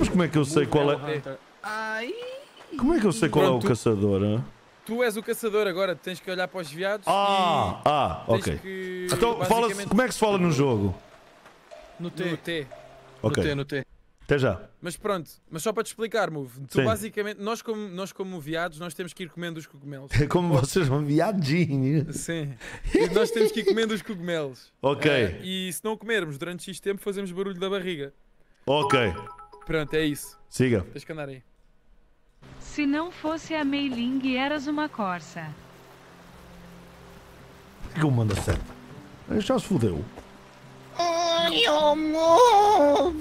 Mas como é que eu sei qual é... Ai. Como é que eu sei qual é o caçador? Hein? Tu és o caçador agora, tens que olhar para os veados ok. que, Então, como é que se fala no jogo? No T. Ok. No T. Até já. Mas pronto, mas só para te explicar, Move, tu Sim. basicamente, nós como veados, nós temos que ir comendo os cogumelos. É como vocês vão viadinho. Sim. E nós temos que ir comendo os cogumelos. Ok. E se não comermos durante X tempo, fazemos barulho da barriga. Ok. Pronto, é isso. Siga. Tens que andar aí. Se não fosse a Mei Ling, eras uma corça. Por que eu mando a seta? Já se fodeu. Ai, amor!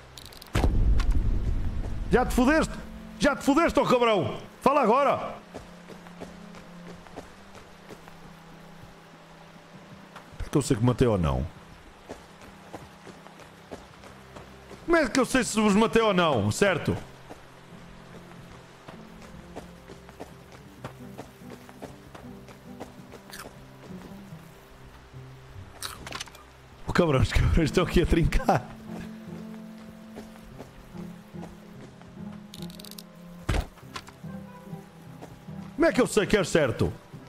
Já te fodeste? Já te fodeste, ó cabrão? Fala agora! É que eu sei que matei ou não? Como é que eu sei se vos matei ou não, certo? O cabrão, os cabrões estão aqui a trincar. Como é que eu sei que é certo?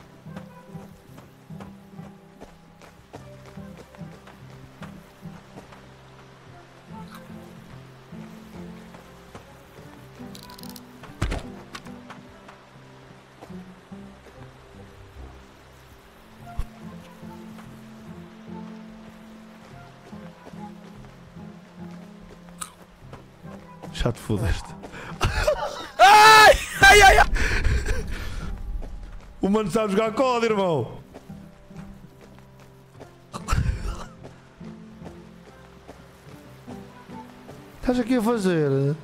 Já te fodeste. Ai! Ai, ai, ai! O mano sabe jogar COD, irmão. Estás aqui a fazer?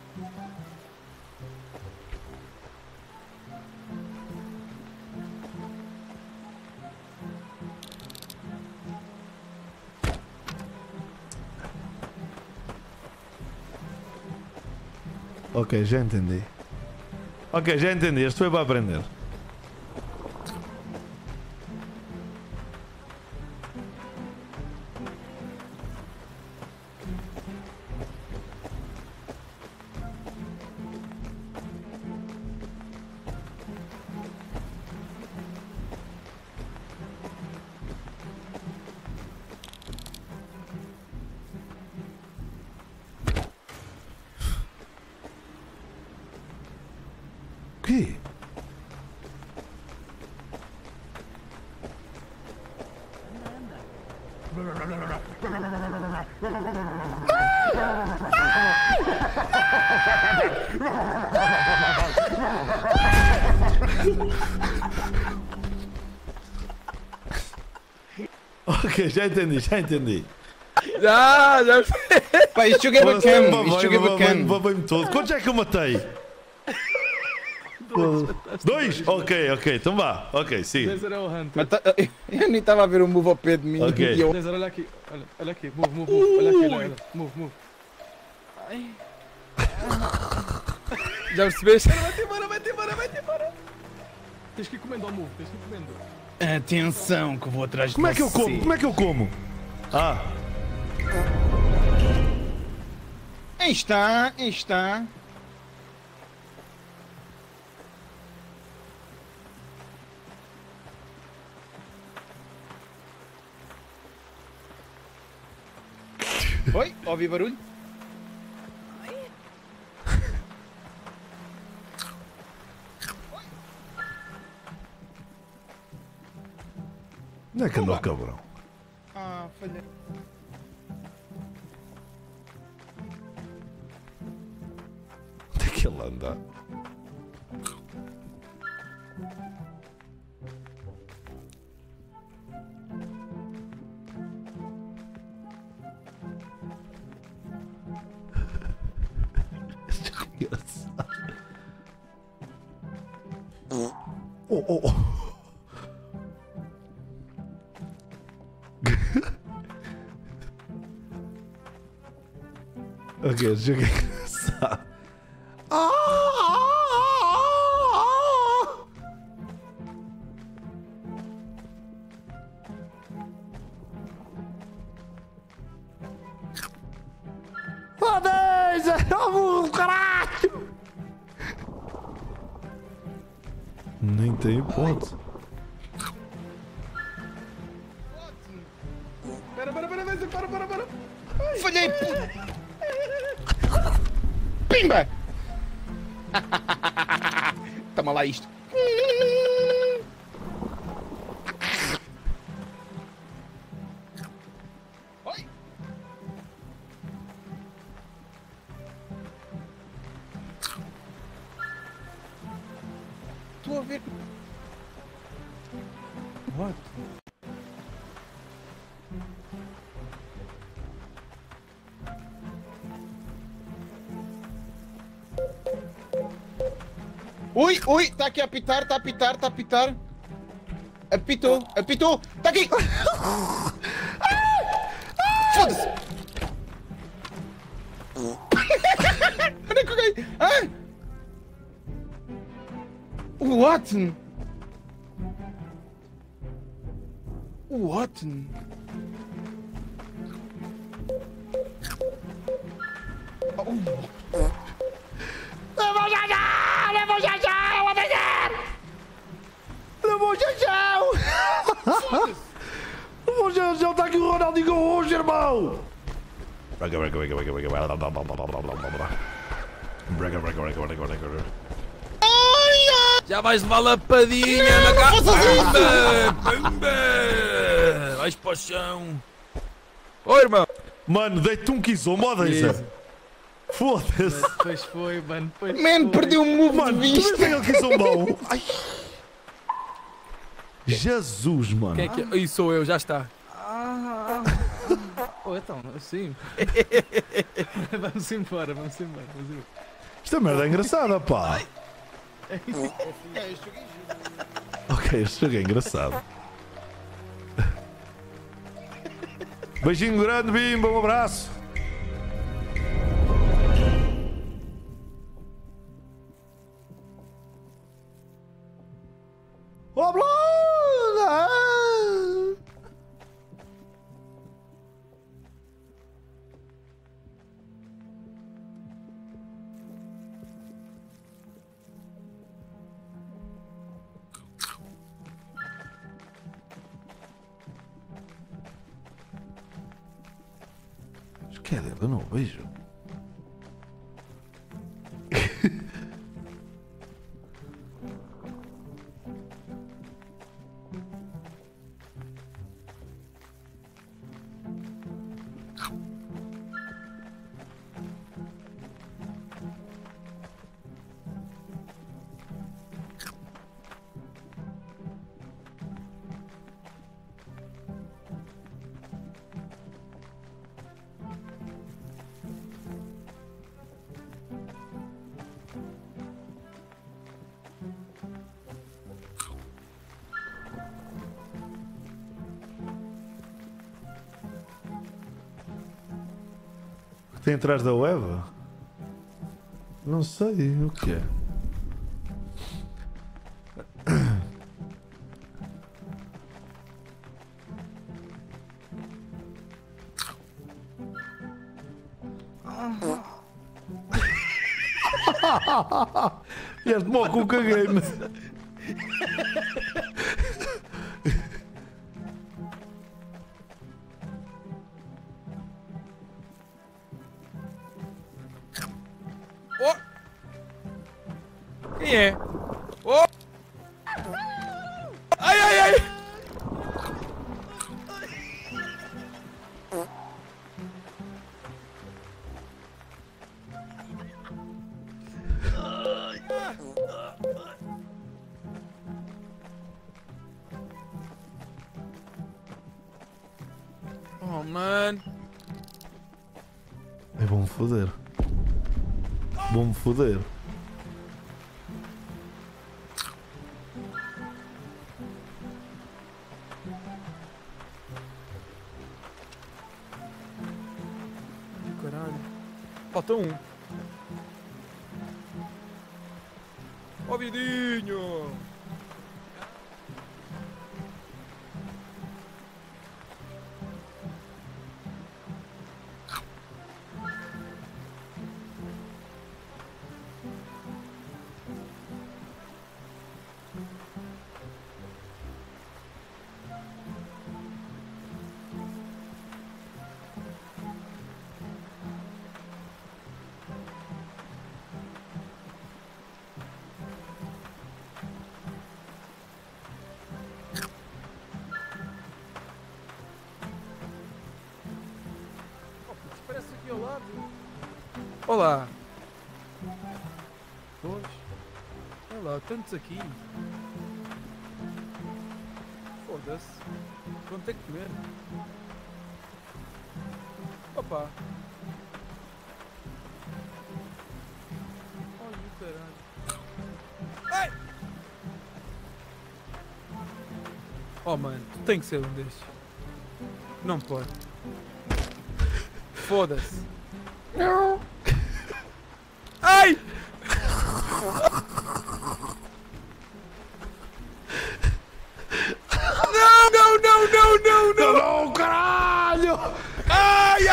Ok, já entendi. Ok, já entendi. Isto foi para aprender. quê? Ok, já entendi, já entendi. Já. Pá, isto jogo é bacana, isto jogo é bacana. Babei-me todo. Quantos é que eu matei? Dois? Ok, então vá. Ok, siga. Laser é o Hunter. Mas eu nem estava a ver o move ao pé de mim. Ok. E eu... Laser, olha aqui. Olha aqui. Move. Olha aqui, olha. Move. Ai. Já percebeste? Vai-te embora. Tens que ir comendo ao move, tens que ir comendo. Atenção que eu vou atrás de Como é que eu você. como? Como é que eu como? Ah, Aí está. Oi, ouvi barulho? onde é que andou o cabrão? Ah, falhei. Onde é que ele anda? Oh. Ok, esse jogo é engraçado. coisa! Oh, burro, caralho! Nem tem hipótese. Para. Falhei, Pimba! Toma lá isto. Oi. Estou a ver. What? Ui, está aqui a apitar, está a apitar, está a apitar. Apitou, está aqui! Foda-se! Onde é que eu caí? Hã? What? What? Levou já já! Levou já já! Eu vou descer! Levou já já! Levou já já! Está aqui o Ronaldinho hoje, irmão! Braga. Já vais levar lapadinha na cara. Pumba! Vais para o chão. Ô, irmão. Mano, deito um quizoma ou deixa? Foda-se! Pois foi, mano. Pois Man, foi. perdi o move Mano, de tu vista. vês aquele quizombão? Ai! Jesus, mano! Quem é que é? Ih, sou eu, já está. Oh, então, sim. Vamos embora. Esta merda é engraçada, pá! Ok, este jogo é engraçado. Beijinho grande, Bimba, um abraço! Oh, Blonda! O que é dele? Eu não o vejo. Tem atrás da web? Não sei o que é. Este moco o caguei-me. Oh! Quem é? Oh! Ai! Oh, man. É bom foder. Bom foder. Caralho. Falta um. Ó, vidinho. Olá. Pois. Olha lá, tantos aqui. Foda-se. Vão ter que comer. Opa. Olha o caralho. Ai! Oh mano, tu tem que ser um destes. Não pode. Foda-se. Não. Ai! Não! Não, caralho! Ai!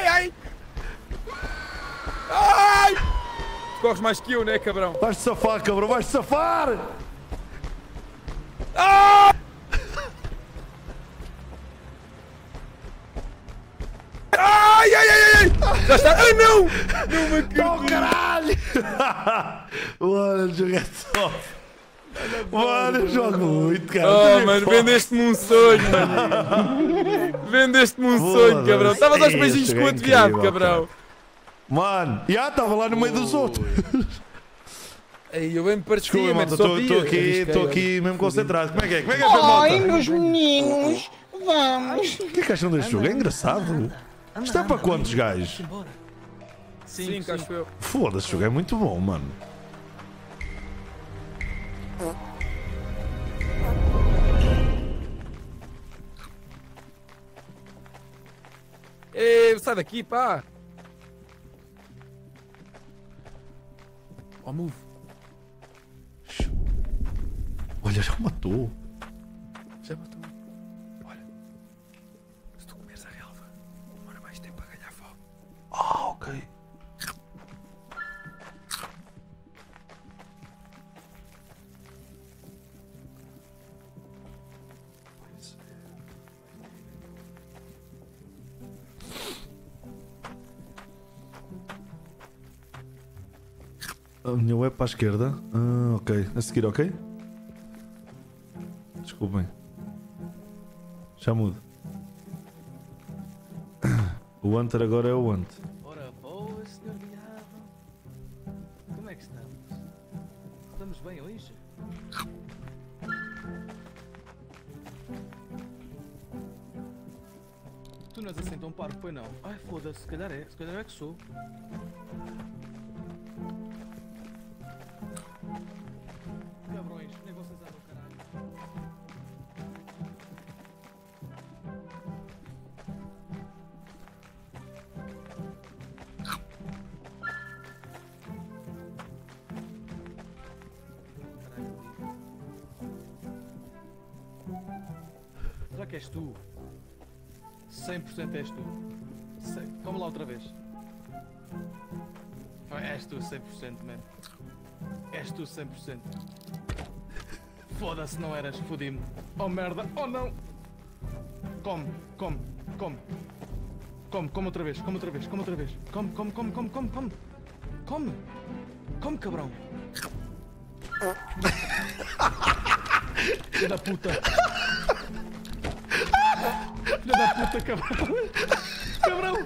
Ai! Corres mais que eu, né, cabrão? Vais-te safar, cabrão, vais-te safar! Ai! Ai! Já está! Ai, não! Não me acredito! Não, caralho! Mano, o jogo é top! Mano, eu jogo muito, cara! Oh, mano, vendeste-me um sonho, mano! Vendeste-me um sonho, cabrão! Estavas aos beijinhos com o outro viado, cabrão! Mano, já estava lá no meio dos outros! Ei, eu bem me parecia, Desculpa, mano, malta, estou aqui mesmo concentrado. Como é que é? Como é que é, malta? Ai, meus meninos, vamos. O que é que acham deste jogo? É engraçado. Isto é para quantos gajos? Sim, acho eu. Foda-se, o jogo é muito bom, mano. Ei, sai daqui, pá! Oh, move. Olha, já matou. Já matou. Olha, se tu comeres a relva, demora mais tempo a ganhar fome. Ah, ok. A minha web para a esquerda. Ah, ok. A seguir, ok? Desculpem. Já mudo. O Hunter agora é o Hunter. Ora boa, senhor diabo. Como é que estamos? Estamos bem hoje? Tu não és assim tão parvo, pois não? Ai, foda-se, se calhar é que sou. Cabrões, nem vocês abram o caralho. Será que és tu? 100% és tu. Come lá outra vez. És tu 100%, man. És tu 100%. Foda-se, não eras, fodi-me. Oh merda, oh não! Come outra vez, come outra vez. Come. Come, cabrão. Filha da puta. Filha da puta, cabrão. Cabrão.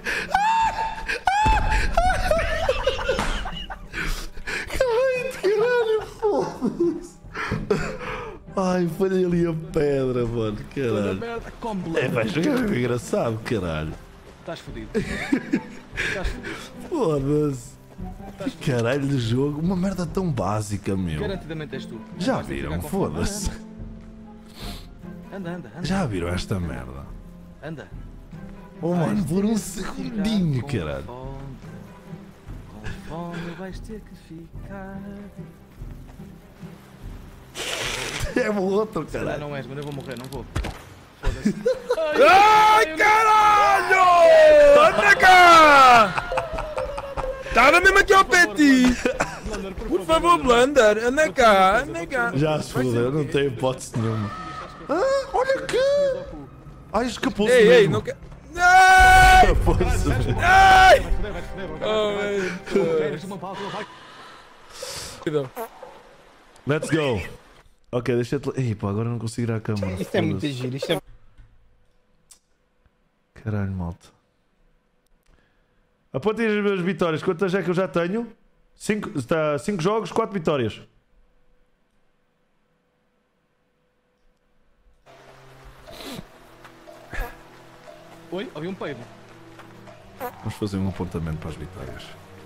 Caralho, foda-se. Ai, falhei ali a pedra, mano. Toda Caralho. merda. Come, É, vai jogar é engraçado, caralho. Estás fodido. Estás fodido. Foda-se. Caralho de jogo, uma merda tão básica, meu. Garantidamente és tu. Já Vais ter que viram? ficar com fome. Foda-se. Anda. Já viram esta merda? Anda. Oh, mano, Vais por ter um que segundinho, ficar com caralho. fome. Com fome vais ter que ficar. É o outro, Se calhar caralho. não és, mas eu vou morrer, não vou. Foda-se. Ai, caralho! Anda cá! Estava mesmo aqui ao pé de ti! Por favor, Blunder, anda cá, anda cá! Já se fodeu, não tem hipótese nenhuma. Ah, olha aqui! Ai, escapou-se Ei, mesmo. não quer. Ai! Escapou-se mesmo. Ai! Vai foder, Oh, meu Queres uma pausa, vai. Deus. Let's go. Ok, deixa-te... Ei, pá, agora não consigo ir à câmara. Isto é muito foda-se. giro, isto é... Caralho, malta. Apontem as minhas vitórias. Quantas é que eu já tenho? 5 jogos, 4 vitórias. Oi, ouvi um peido. Vamos fazer um apontamento para as vitórias.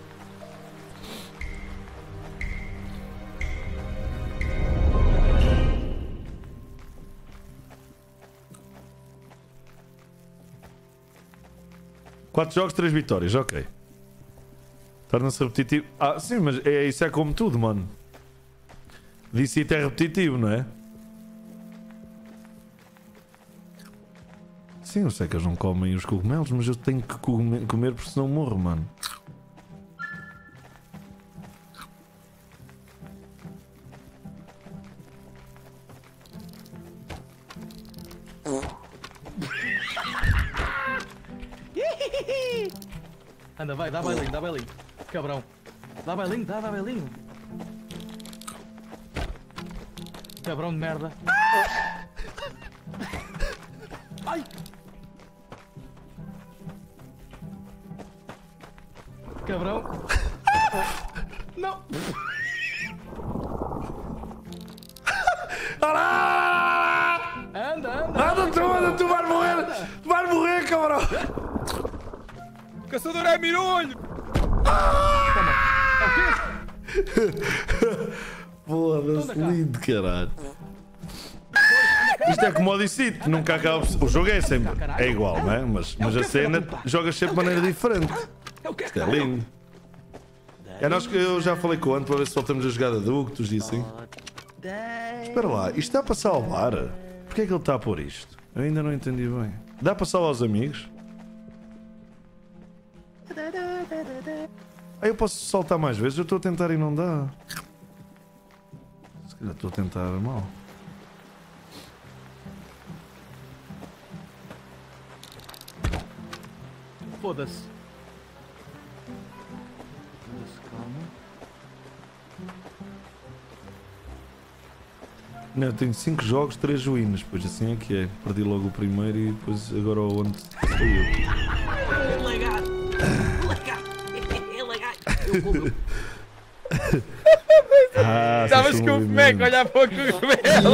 Quatro jogos, 3 vitórias, ok. Torna-se repetitivo. Ah, sim, mas isso é como tudo, mano. Disse isso é repetitivo, não é? Sim, eu sei que eles não comem os cogumelos, mas eu tenho que comer porque senão morro, mano. Anda, vai, dá bailinho. Cabrão. Dá bailinho. Cabrão de merda. Ai! Cabrão. Não! Anda, Tu vais morrer! Tu vais morrer, cabrão! Caçador é mirolho! Foda-se, lindo, caralho. Isto é como o Odyssey, nunca acaba. O jogo é sempre. É igual, não é? Mas a cena jogas sempre de maneira diferente. Isto é lindo. É nós que eu já falei com o Ant para ver se voltamos a jogar a Duke, tu dissem. Espera lá, isto dá para salvar? Porquê é que ele está a pôr isto? Eu ainda não entendi bem. Dá para salvar os amigos? Ah, eu posso saltar mais vezes? Eu estou a tentar e não dá. Se calhar estou a tentar mal. Foda-se. Não, eu tenho 5 jogos, 3 wins, pois assim é que é. Perdi logo o primeiro e depois agora o onde sou eu. Estavas com o Meco a olhar para o cogumelo!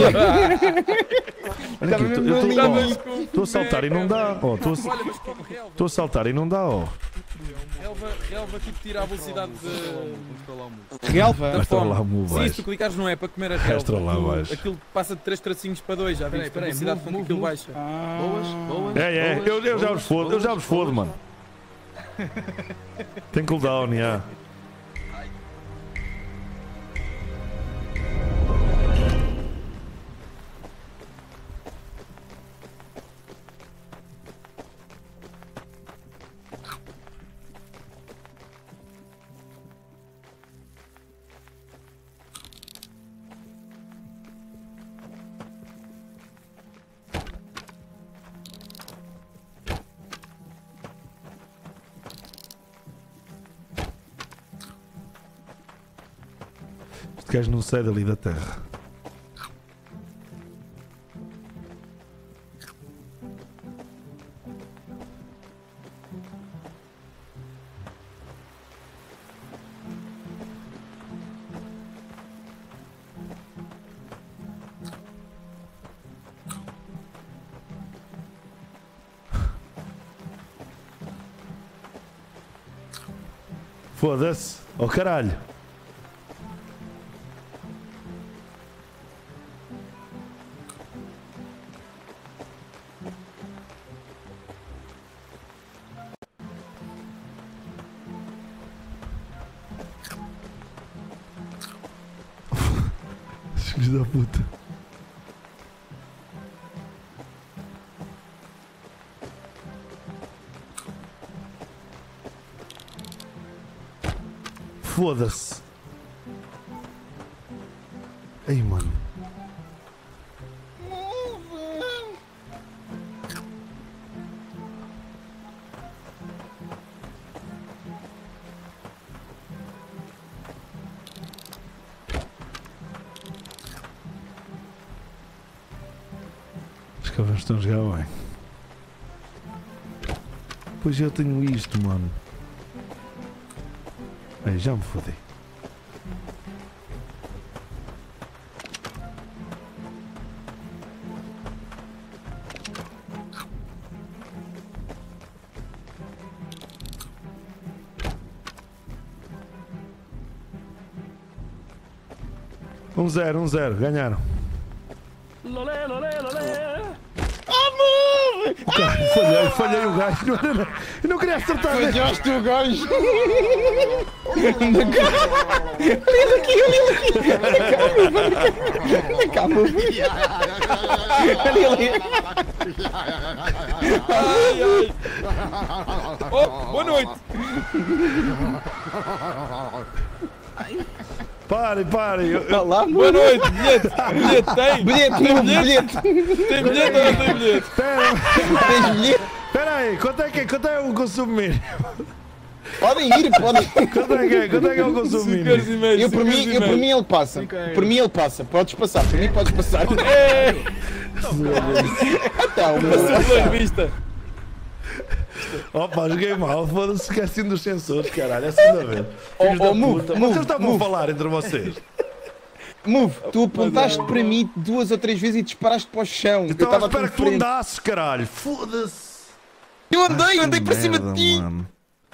Estou a saltar e não dá. Estou a saltar e não dá, ó. Relva tipo tira a velocidade de... Relva? da Vais fome. lá, mu Sim, baixo. se tu clicares não é para comer a Vais lá relva. baixo. Aquilo passa de 3 tracinhos para 2, já viste? A Peraí, velocidade com que aquilo baixa. Boas. É, eu já vos fodo, mano. Tem cooldown, já. Este gajo não sai dali da terra. Foda-se. Oh caralho. Filhos da puta. Foda-se. Ei, mano. Os cavalos estão a jogar bem. Pois eu tenho isto, mano. Aí já me fodi. Um zero, ganharam. Lolé, lolé, lolé. Falhei o gajo. Eu não queria acertar. Falhaste o gajo. Olha aqui. Olha cá, meu filho. Olha ali. Ai, ai. Oh, boa noite. Parem. Olha lá, Boa noite. Bilhete, tem? bilhete. Tem bilhete ou não tem bilhete? Tens bilhete? Espera aí, quanto é o consumo mínimo? Podem ir. Quanto é o consumo 5 mínimo? euros e meio. Eu por mim ele passa. Por mim ele passa. Podes passar. Por mim podes passar. Então, Pelas vistas. Opa, joguei mal, foda-se, esqueci dos sensores, caralho, é a segunda vez. Filhos da puta. Vocês estavam a falar entre vocês. Move, tu apontaste para mim 2 ou 3 vezes e disparaste para o chão. Então eu estava espera que tu andasses, caralho, foda-se. Eu andei para cima de ti. Mano.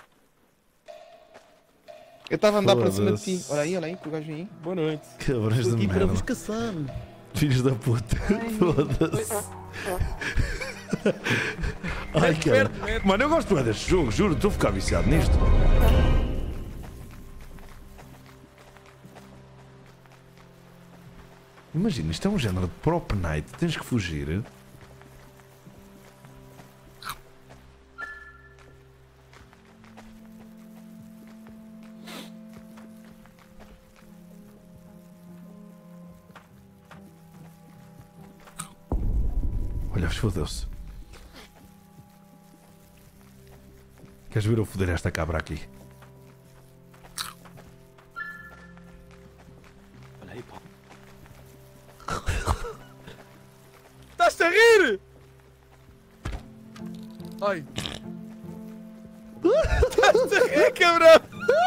Eu estava a andar para cima de ti. Foda-se. Olha aí, que o gajo vem aí. Boa noite. Cabrões de merda. caçar. Filhos da puta, foda-se. Ai, cara. Mano, eu gosto bem deste jogo, juro, estou a ficar viciado nisto. Imagina, isto é um género de prop night, tens que fugir. Olha, fodeu-se. Queres ver eu foder esta cabra aqui? Olha aí, pá. Estás-te a rir? Ai. Estás-te a rir, cabrão?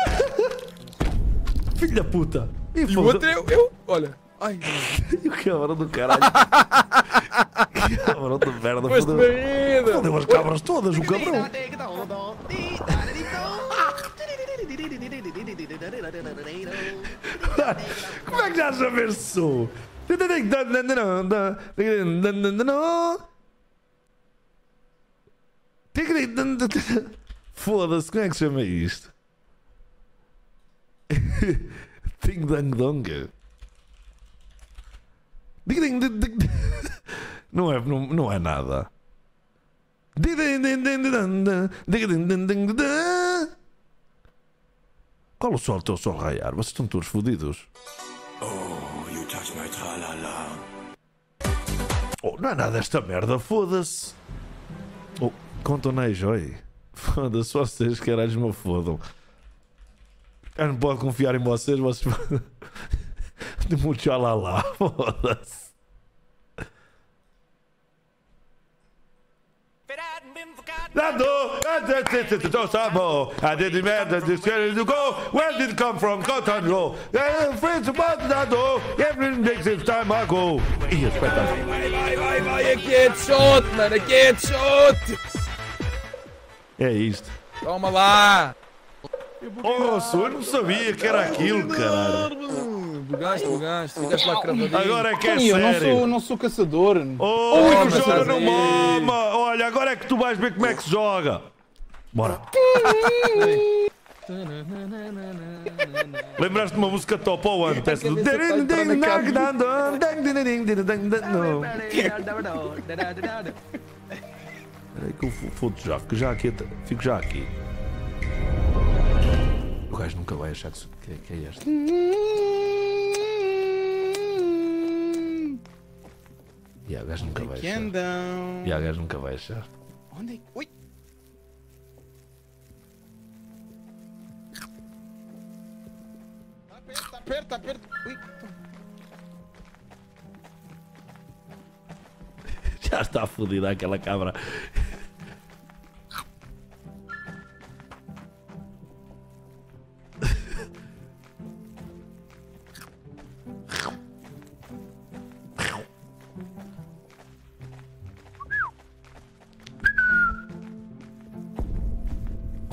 Filho da puta! E o outro é eu. Olha. Ai. E o cabrão do caralho! Cabrão de merda! Foste Fodeu, barrido. fodeu as cabras todas, o cabrão! Como é que já saber se sou? Foda-se, como é que se chama isto? Ding dang dong. Não é nada. Qual o sol teu sol raiar? Vocês estão todos fodidos. Oh, não é nada esta merda, foda-se. Oh, contonei, oi. Foda-se, vocês caralhos me fodam. Eu não posso confiar em vocês, vocês. De muito lá, foda-se. Nado, I did the merda, this girl to go. Where did it come from? Cotton Row. Friends about Nado, every next time I go. Ih, espetáculo. Vai, aqui é de shot, mano, aqui é de shot. É isto. Toma lá. Oh, eu não sabia que era aquilo, caralho. Bugaste, ficaste lá cravadinho. Agora é que é Eu sério. não sou caçador. Oh, mas que joga estás no aí. mama. Olha, agora é que tu vais ver como é que se joga. Bora. Lembraste de uma música top ou antes? Espera aí que eu foto já, fico já aqui. O gajo nunca vai achar que é este. E o gajo nunca vai Que achar. andam. E o gajo nunca vai achar. Onde é? Ui. Tá perto. Ui. Já está fodida aquela cabra.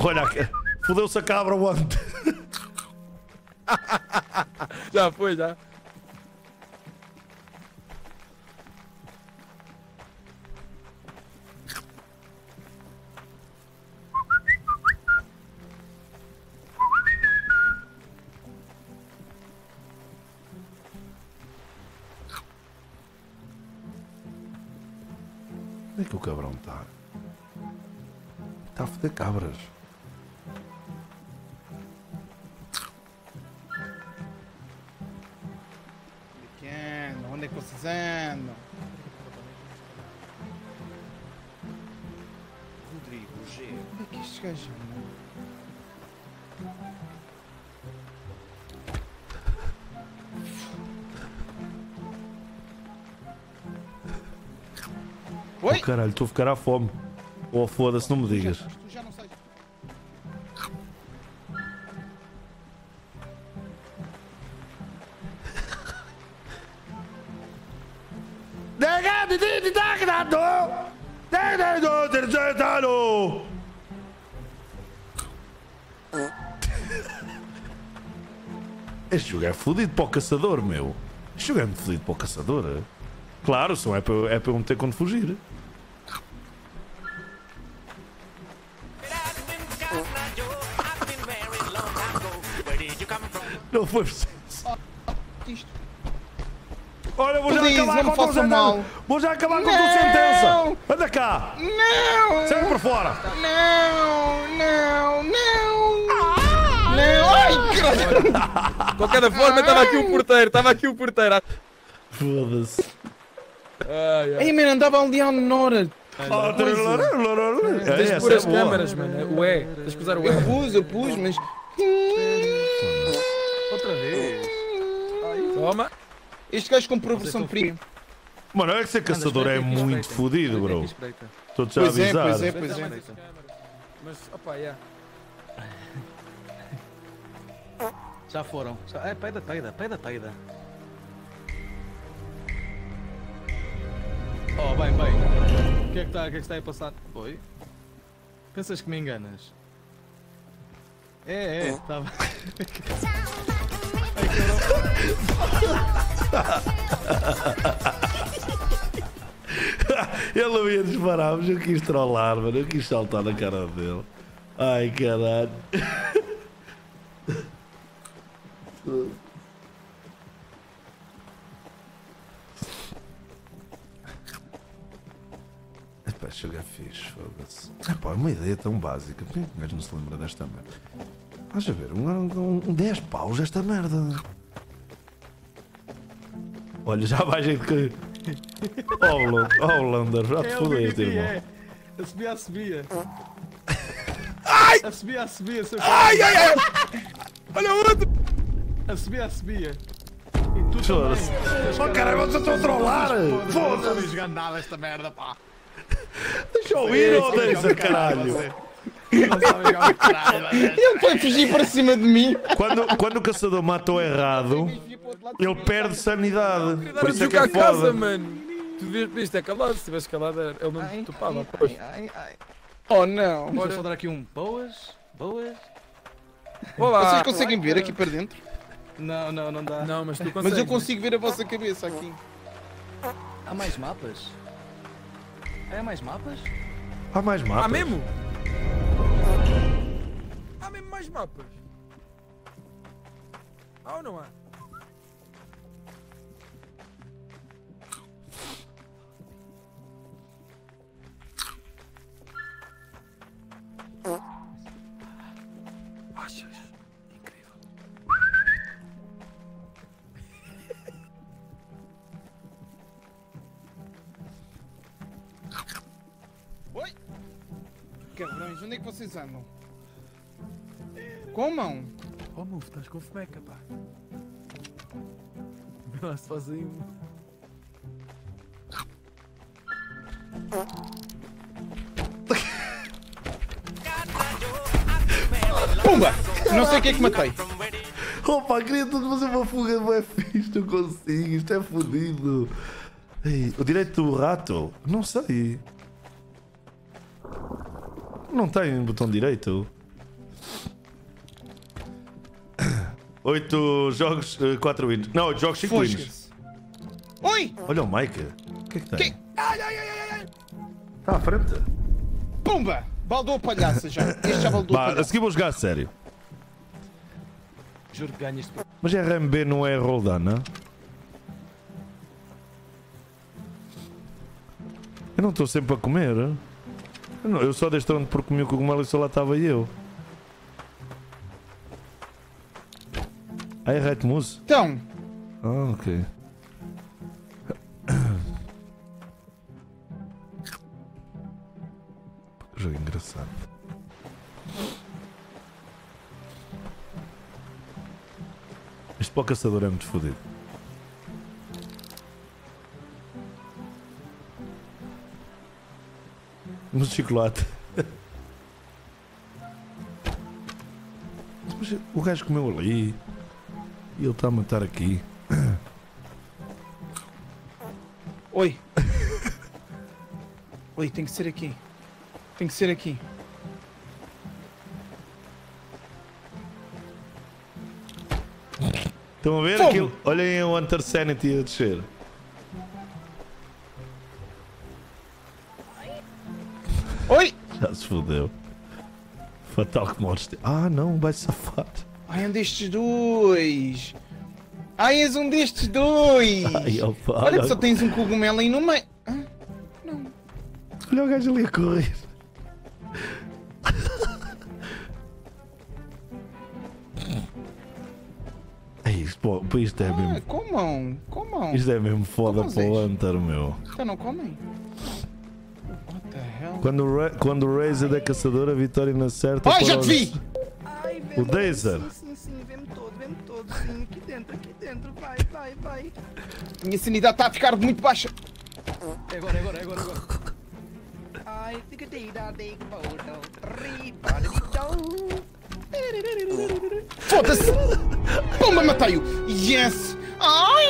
Olha, fodeu-se a cabra ontem. Já foi, já. Onde é que o cabrão está? Está a foder cabras. Onde é que vocês andam? Rodrigo G. Onde é que estes gajos andam? Oi? Oh, caralho, estou a ficar à fome. Oh, foda-se, não me digas. Tu já não sais. Este jogo é fodido para o caçador, meu. Este jogo é muito fodido para o caçador. Claro, só é para eu não ter quando fugir. Não foi preciso. Isto. Olha, vou já Please, acabar não com a tua façam sentença. mal. Vou já acabar com a tua Não. sentença. Anda cá. Não! Sai por fora. Não! Não! Ai, caralho! De qualquer forma, estava aqui o porteiro. Foda-se. Ai, ai. Ei, mano, andava ali à Nora. Tens de pôr as câmaras, mano. O E. Tens que usar o E. Eu pus, mas... Outra vez. Toma. Este gajo comprou a versão premium. Mano, é que ser caçador é muito fodido, bro. Estou-te já a Pois é, avisar. pois é, pois é. Mas, opa, yeah. Já foram. É, peida. Oh, bem. O que é que está aí a passar? Oi? Pensas que me enganas? Estava. Ele não ia disparar, mas eu quis trollar, mano. Eu quis saltar na cara dele. Ai, caralho. Epá, este jogo é fixe, foda-se. Epá, uma ideia tão básica. Por que o gajo não se lembra desta merda? Vais a ver, um 10 paus esta merda. Olha, já vai gente que... Oh, Lander, já te fodeste, irmão. Subia. Ai! Subia, seu Ai! Olha o outro! Subia. E tu Foda-se. também. Oh, caralho, vocês estão a trollar! Foda-se! jogando nada esta merda, pá. Deixa eu ir, ou deixa, caralho! Ele foi fugir para cima de mim. Quando o caçador mata o errado, ele perde sanidade. Por isso é que jogar é a casa, foda. mano. Tu devias ter calado. Se tivesse calado, ele não topava. Pois. Oh, não. Vou só dar aqui um boas. Olá. Vocês conseguem ver aqui para dentro? Não dá. Não, mas tu consegues. Mas eu consigo ver a vossa cabeça aqui. Há mais mapas? Há mais mapas? Há mais mapas. Há mesmo? Há mesmo mais mapas? Há ou não há? Achas? Incrível. Oi! Cabrões, onde é que vocês andam? Comam! Oh, move, estás com fomeca, pá. Vê lá se faz aí um. Pumba! Não sei o que é que matei. Opa, queria tudo fazer uma fuga, não é fixe, não consigo, isto é fodido. Ei, o direito do rato? Não sei. Não tem botão direito. 8 jogos, 4 wins. Não, 8 jogos, 5 wins. Fosca-se. Oi! Olha o Mike. O que é que tem? Que? Ai, ai, ai, ai, ai. Está à frente. Pumba! Baldou a palhaça já. Este já baldou a Bah, a palhaça. seguir vou jogar a sério. Juro que ganhas de... Mas RMB não é Roldana? Eu não estou sempre a comer. Eu só deste onde porque comi o cogumelo e só lá estava eu. Ah, é Red Mousse? Então, Ah, ok. Que jogo engraçado. Este para o caçador é muito fodido. Um chocolate. Mas o gajo comeu ali. E ele está a matar aqui. oi. Oi, tem que ser aqui. Tem que ser aqui. Estão a ver Fogo! aquilo? Olhem o Hunter Sanity a descer. Oi! Já se fodeu. Fatal que morres. Ah, não, vai safar. Ai, um destes dois. Ai, és um destes dois. Ai, opa, Olha olha, que só tens um cogumelo aí no meio. Ah, olha o gajo ali a correr. Ei, isto é mesmo. comam. Comam. Isto é mesmo foda Como para o vocês? Hunter, meu. Então não comem. What the hell? Quando o Razer é caçador, a vitória na certa. Ai, para já te os- vi! O Dazer. Sim, vê-me todo, sim, aqui dentro, vai. Minha sanidade está a ficar muito baixa. É agora, é agora, é agora. Ai, Foda-se! Pumba, matei-o! Yes! Ai!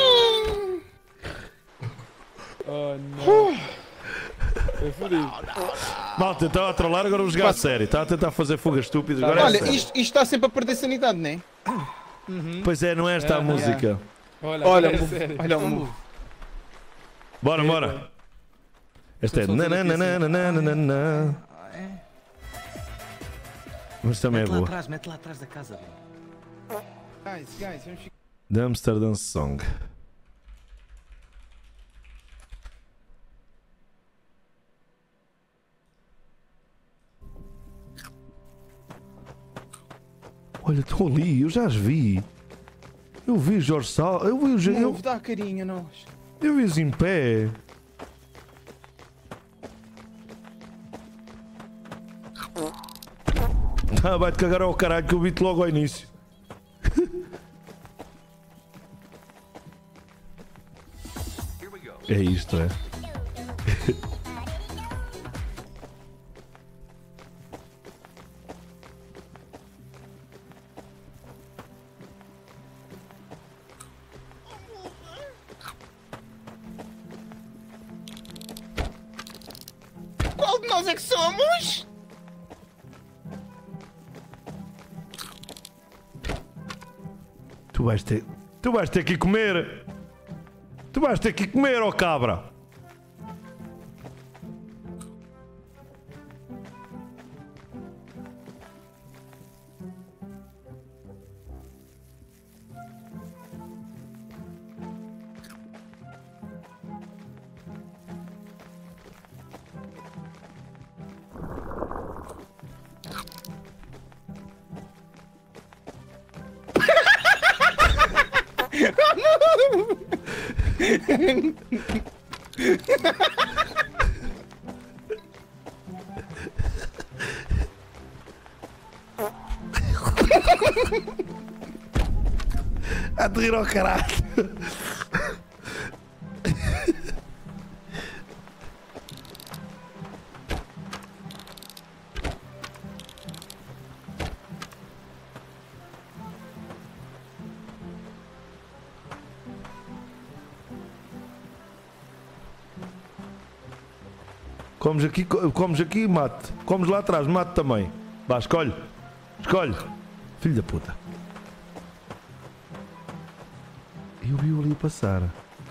Oh, não. É fodido. Malta, eu estava a trollar, agora vou jogar a sério. Estava a tentar fazer fugas estúpidas, agora é Olha, sério. isto está sempre a perder sanidade, não é? Pois é, não é esta a música. Olha, é move, sério. olha o move. Bora, bora. Esta é. nananana. Mas também é boa. Mete lá atrás da casa. Guys, vamos ficar. The Amsterdam Song. Olha, estão ali, eu já as vi. Eu vi o Jorge Sal, eu vi Move, dá carinho, nós. eu vi-os em pé. Ah, vai-te cagar ao caralho que eu vi-te logo ao início. É isto, é. Qual de nós é que somos? Tu vais ter que comer. Tu vais ter que comer, ó cabra. A te rir ao caralho. Comes aqui e mate. Comes lá atrás, mate também. Vá, escolhe. Escolhe. Filho da puta. Eu vi-o ali passar.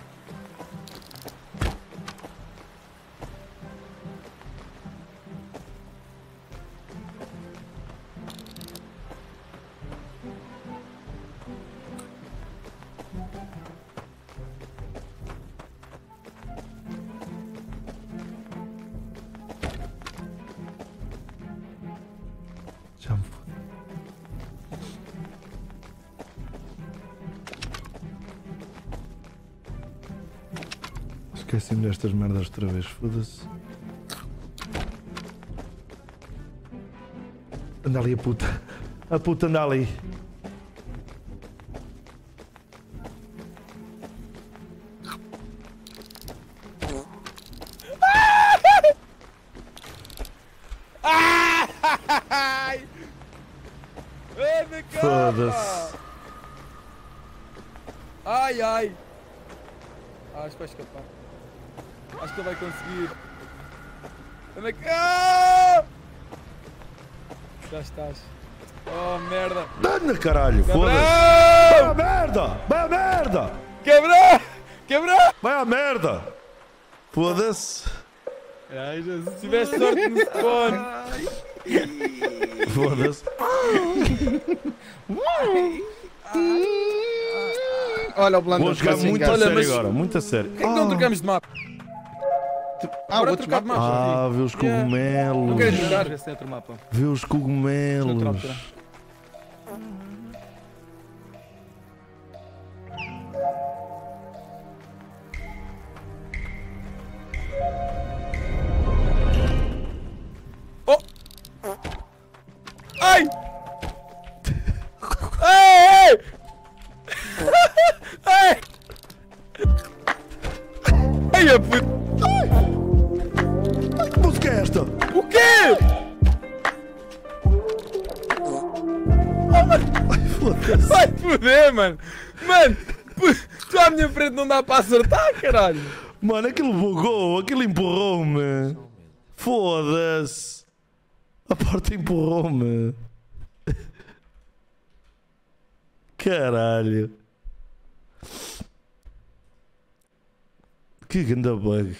Já me fodi. Esqueci-me destas merdas outra vez, foda-se. Anda ali a puta. A puta anda ali. Ai! Anda cá! Foda-se. Ai, ai! Acho que vai escapar. Acho que ele vai conseguir. Anda cá! Já estás. Oh, merda! Anda caralho, foda-se. Cabrão! Vai à merda! Vai à merda! Quebrou! Quebrou! Vai à merda! Foda-se. Ai, Jesus. Se tivesse sorte no spawn. Foda-se. Olha o Blunder. Vou jogar muito a sério agora, muito a sério. Por que não trocamos de mapa? Bora outro trocar de mapa. mapa. Vê os Não cogumelos. queres jogar? Ver se tem outro mapa. Vê os cogumelos. Oh! Ai! Ai! Ai! Ai, a puta! Que música é esta? O quê? Ai, foda-se. Vai foder, mano! Mano! Tu à minha frente não dá para acertar, caralho! Mano, aquilo bugou, aquilo empurrou-me. Foda-se. A porta empurrou-me. Caralho. Que ganda bug.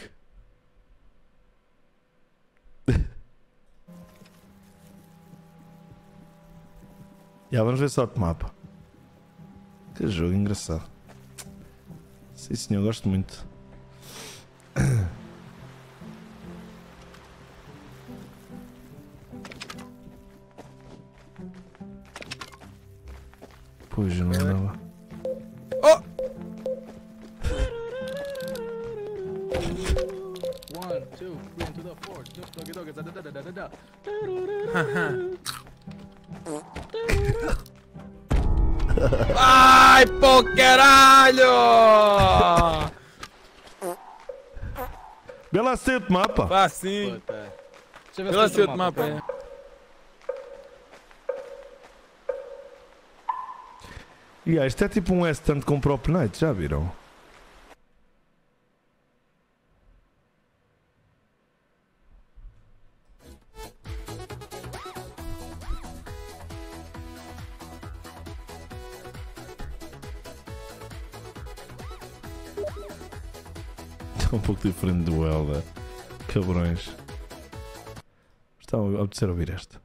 Já, vamos ver só outro mapa. Que jogo engraçado. Sim senhor, gosto muito. Pois não andava. Oh! 1, 2, 3 into the 4. Just doggy doggy da da da da da da. Ai, pô, caralho! Vê lá se tem outro mapa. Vá sim. Puta. Deixa eu ver Vê lá se se tem outro mapa é. Isto é tipo um S-Stand com Prop Night, já viram? É um pouco diferente do Elda. Cabrões. Está a apetecer ouvir esta.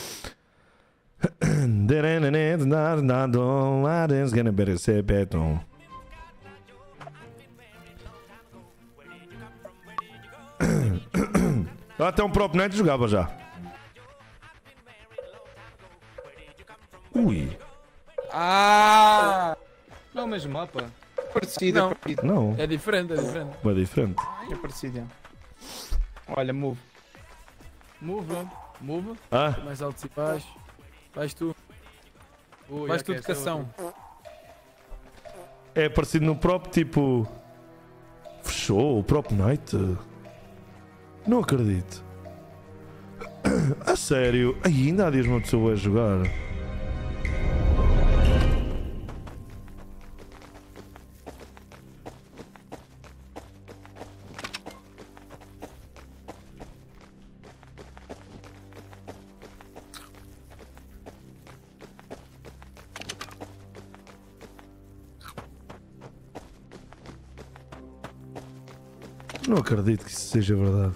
Até um Prop Night jogava já. Ui. Ah! Não é o mesmo mapa. Parecido, Não. é parecido. Não, É diferente, é diferente. é diferente. É parecido, é. Olha, move. Move. Move. Ah, Mais alto e baixo. Vais tu. Ui, Vais ok, tu de esse é cação. outro. é parecido no Prop, tipo... Fechou o Prop Night? Não acredito. A sério? Ai, ainda há dias uma pessoa a jogar. Não acredito que isso seja verdade.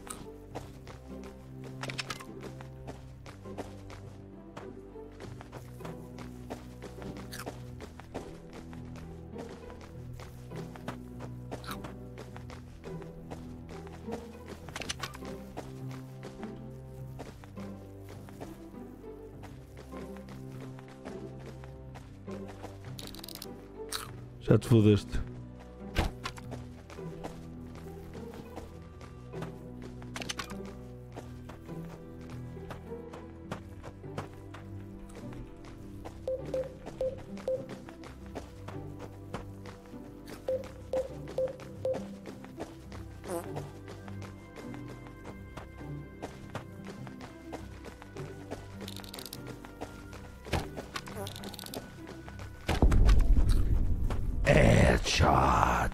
Já te fodeste. Headshot.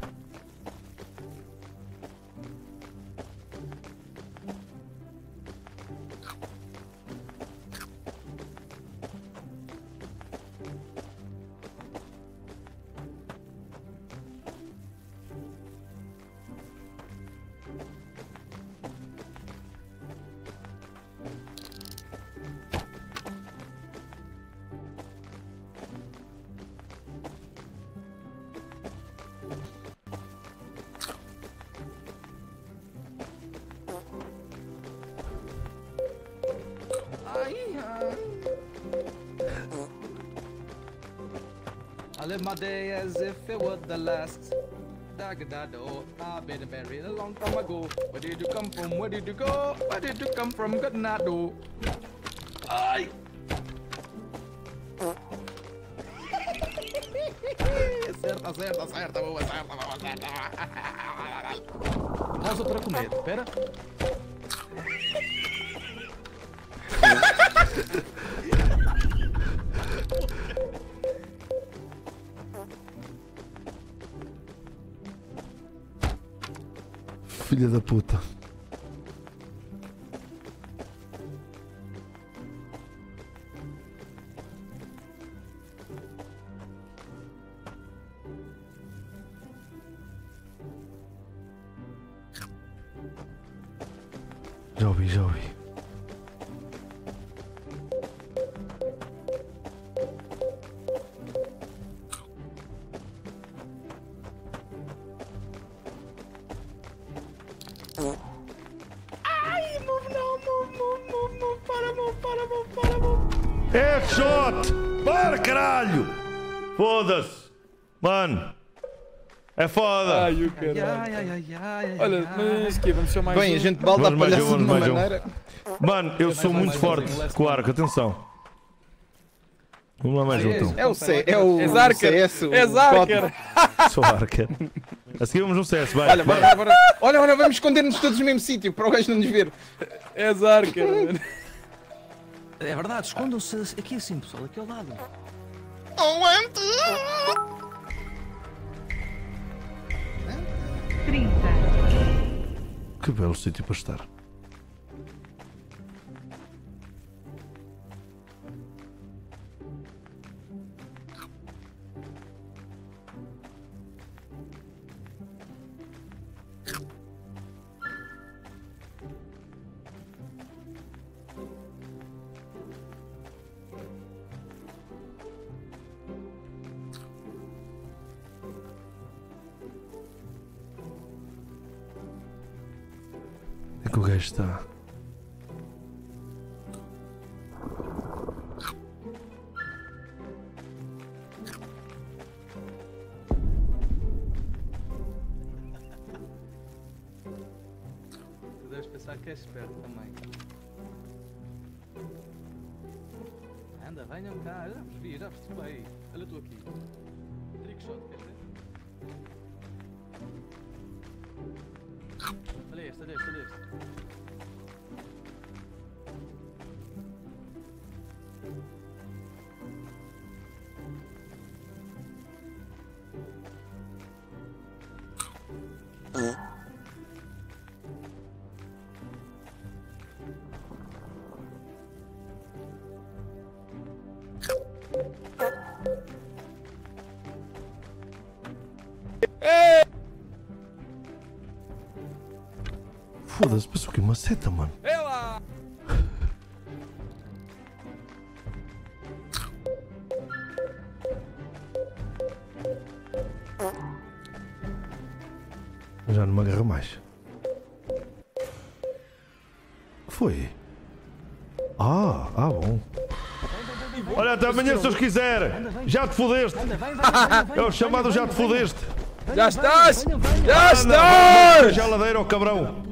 I live my day as if it was the last. Dagadado, I've been married a long time ago. Where did you come from? Where did you go? Where did you come from? Good night, do. Ai! Acerta, acerta, acerta, boa, acerta, boa, acerta. Pausa para comer, espera. Filha da puta. Já ouvi, já ouvi. Headshot! Para, caralho! Foda-se! Mano! É foda! Ai, o caralho. Olha, mas que vamos chamar mais Bem, um. a gente balda a Vamos mais um, palhaça de vamos uma mais um. maneira. Mano, eu sou muito forte com o arco, atenção. Vamos lá mais um então. É o C, é o É Zarker. CS. o É Zarker. Sou arca. A seguir vamos um CS, vai. Olha, vai. bora. Olha, vamos esconder-nos todos no mesmo sítio, para o gajo não nos ver. É Zarker, mano. É verdade, escondam-se aqui assim, pessoal, aqui ao lado. Trinta. Que belo sítio para estar. É que o gajo está. Tu deves pensar que és esperto também. Anda, venham cá, já percebi. Olha, estou aqui. Trick shot, quer dizer? Olha este, olha este, olha este. Foda-se, passou aqui uma seta, mano. Ela! Já não me agarro mais. Foi? Bom. Olha, até amanhã se Deus quiser. Já te fodeste. É o chamado já te fodeste. Já estás! Já estás! Já ladeira, ó cabrão.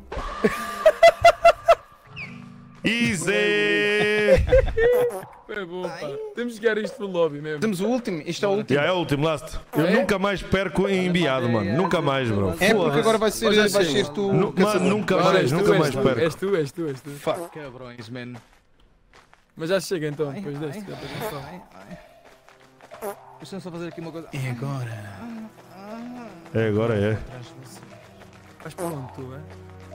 Easy! É bom, pá. Temos que ganhar isto no lobby mesmo. Temos o último, isto é o último. Já é o último, last. Eu nunca mais perco em enviado, mano. Nunca mais, bro. É porque agora vai ser tu. Mano, nunca mais perco. És tu. Fuck. Cabrões, man. Mas já chega então, depois deste. Deixa-me só fazer aqui uma coisa. E agora? É, agora é. Vais para onde tu, é?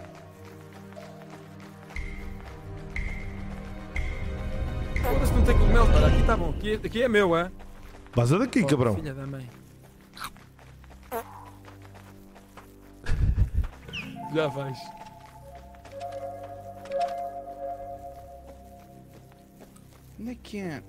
Foda-se, não tem cogumelo, cara. Aqui tá bom. Aqui é meu, é? Vaza daqui, cabrão. Filha da mãe. Já vais. Onde é que é?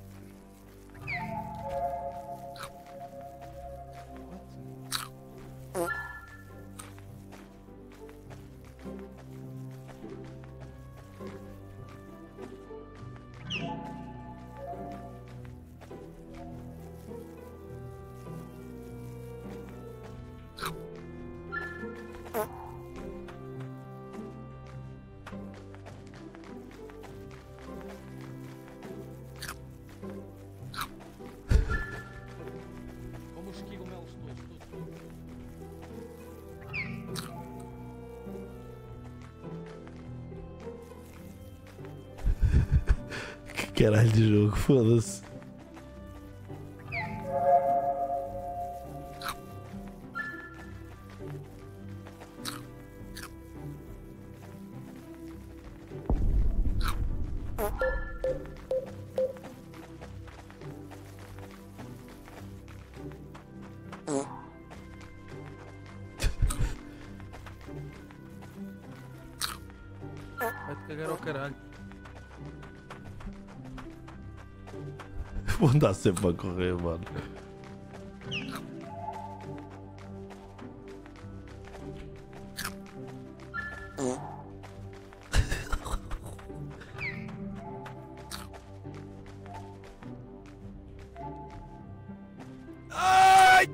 Como os cogumelos todos. Que caralho de jogo, foda-se. Vai-te cagar ao caralho. Vou andar sempre a correr, mano. Ai!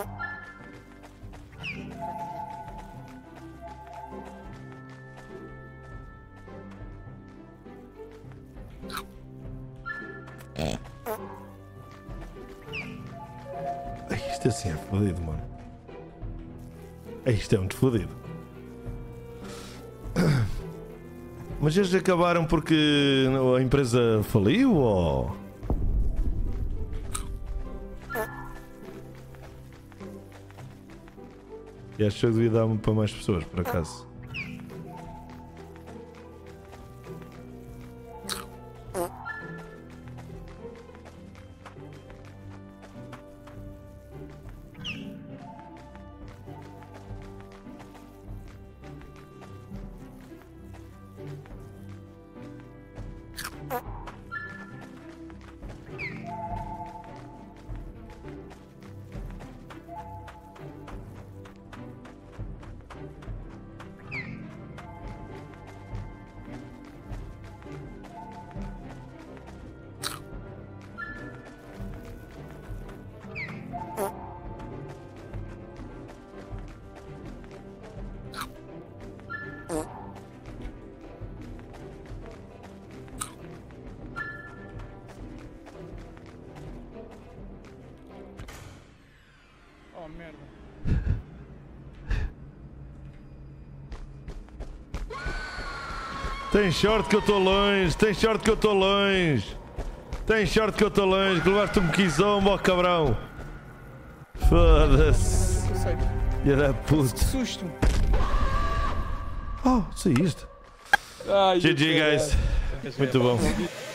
Isto assim é fodido, mano. Isto é muito fodido. Mas eles acabaram porque a empresa faliu ou... E acho que eu devia dar para mais pessoas, por acaso. Oh merda. Tem sorte que eu estou longe, tem sorte que eu estou longe. Tem sorte que eu estou longe, que levaste um quizombo, ó cabrão. Foda-se. Filha da puta. Que susto. Oh, saíste. Ai, GG, guys. Muito bom.